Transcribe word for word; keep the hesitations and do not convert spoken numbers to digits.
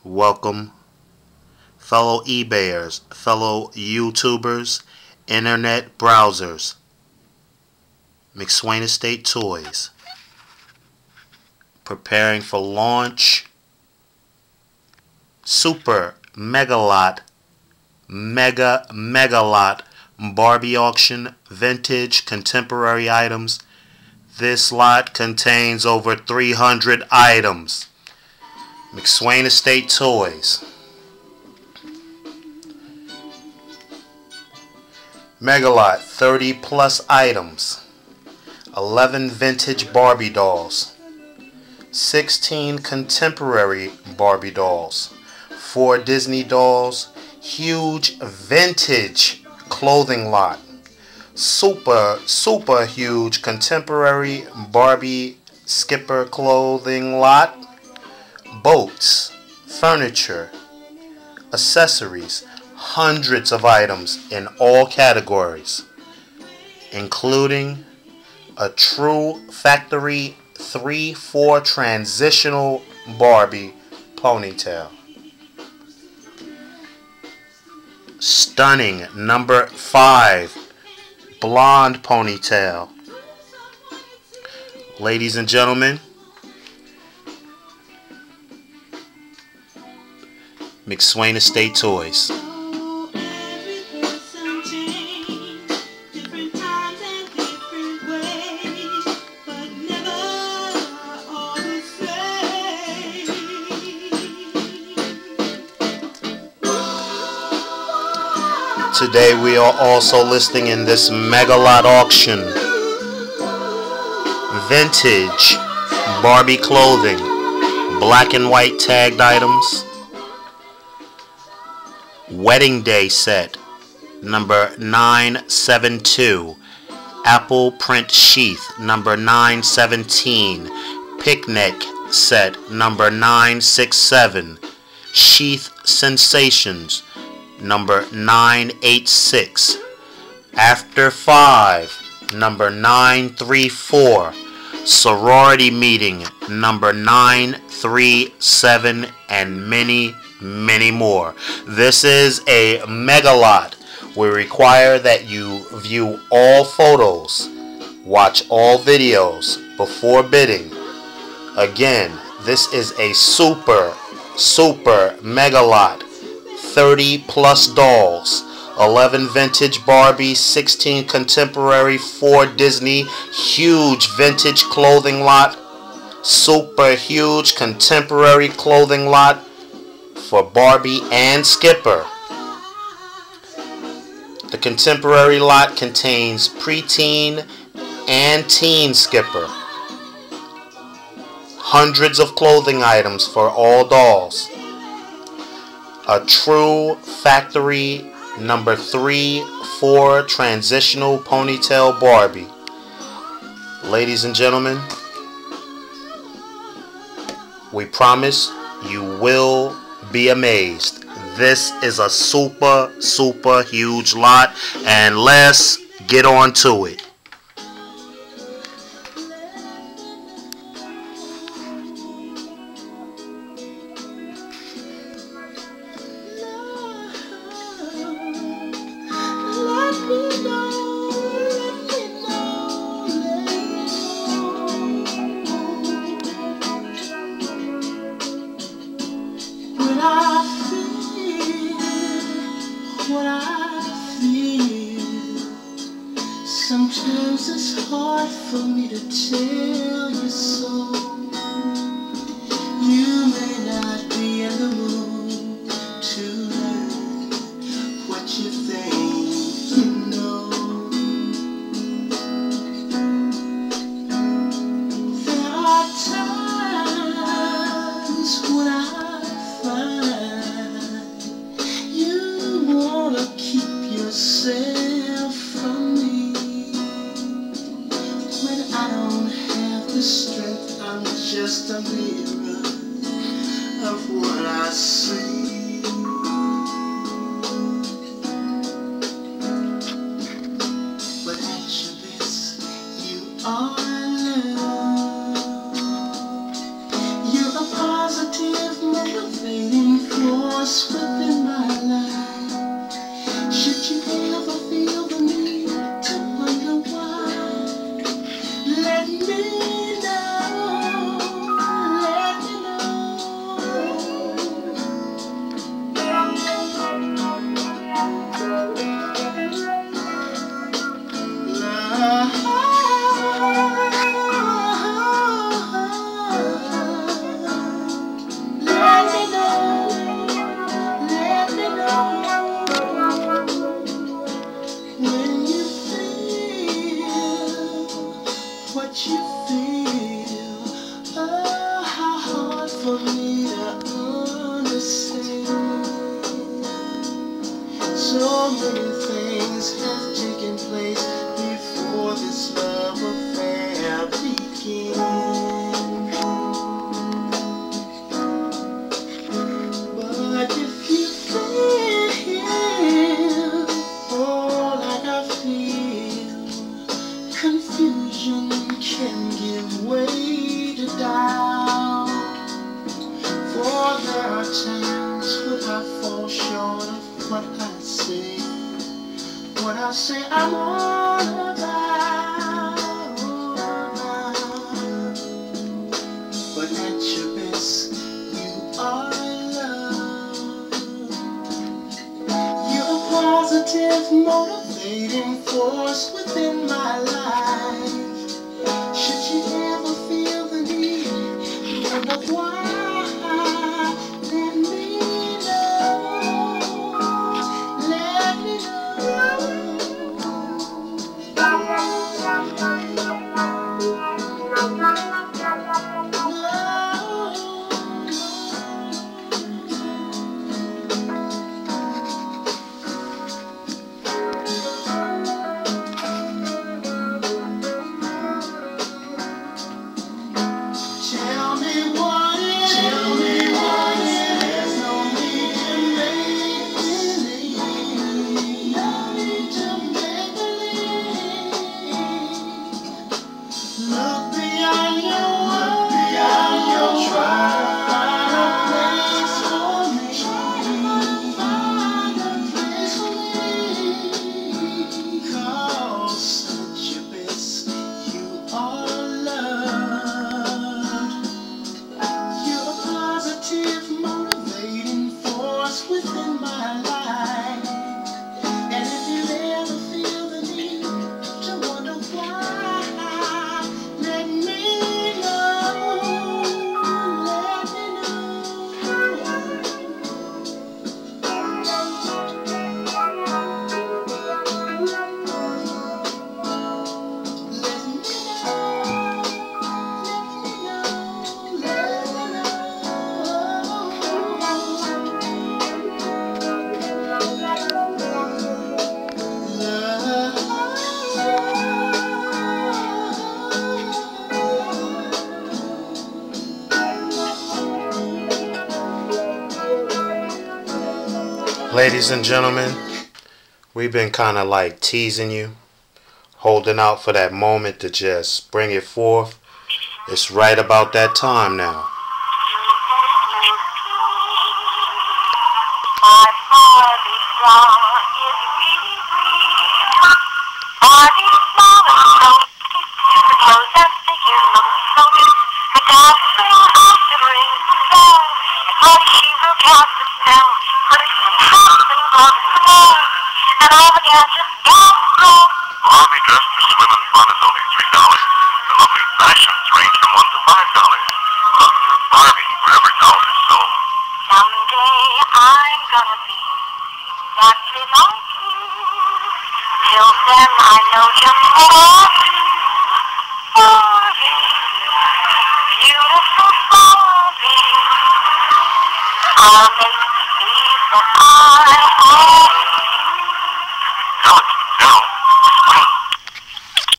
welcome, fellow eBayers, fellow YouTubers, internet browsers. McSwain Estate Toys, preparing for launch. Super Mega Lot, Mega Mega Lot Barbie Auction Vintage Contemporary Items. This lot contains over three hundred items. McSwain Estate Toys. Mega Lot, thirty plus items. eleven vintage Barbie dolls. sixteen contemporary Barbie dolls. four Disney dolls. Huge vintage clothing lot. Super, super huge contemporary Barbie Skipper clothing lot. Boats, furniture, accessories, hundreds of items in all categories, including a true factory three four transitional Barbie ponytail. Stunning number five blonde ponytail. Ladies and gentlemen, McSwain Estate Toys. Today we are also listing in this Mega Lot auction vintage Barbie clothing, black and white tagged items, wedding day set number nine seven two, apple print sheath number nine seventeen, picnic set number nine six seven, sheath sensations number nine eight six, after five number nine three four, sorority meeting number nine three seven, and many many more. This is a Mega Lot. We require that you view all photos, watch all videos before bidding. Again, this is a super super Mega Lot. thirty plus dolls, eleven vintage Barbie, sixteen contemporary, four Disney, huge vintage clothing lot, super huge contemporary clothing lot for Barbie and Skipper. The contemporary lot contains preteen and teen Skipper. Hundreds of clothing items for all dolls. A true factory number three four transitional ponytail Barbie. Ladies and gentlemen, we promise you will be amazed. This is a super super huge lot, and let's get on to it. Sometimes it's hard for me to tell you so. You may not be in the mood to learn what you think you know. There are times when I find you wanna keep yourself from me. I don't have the strength, I'm just a mirror of what I see. But answer this, you are love. You're a positive, motivating how many things have taken place before this love affair began. But if you feel oh like I feel, confusion can give way to doubt. For there are times when I fall short of what I say, what I say I'm all about, all about. But at your best, you are love. You're a positive, motivating force within my life. Should you ever feel the need, wonder why, let me tell me what it is. Tell me what it is. There's no need to make believe. No need to make believe. Look beyond your world, beyond your try to find a place for me. Find a place for me. 'Cause at your best, you are loved. You're a positive, motivating force within my life. And if you ever feel the need to wonder why, let me know, let me know. Let me know, let me Ladies and gentlemen, we've been kind of like teasing you, holding out for that moment to just bring it forth. It's right about that time now. Barbie dressed to swim in fun is only three dollars. The lovely fashions range from one to five dollars. Look for Barbie wherever dolls are sold. Someday I'm gonna be exactly like you. Till then I know just what I'll do. Barbie, beautiful Barbie, I'll make believe that I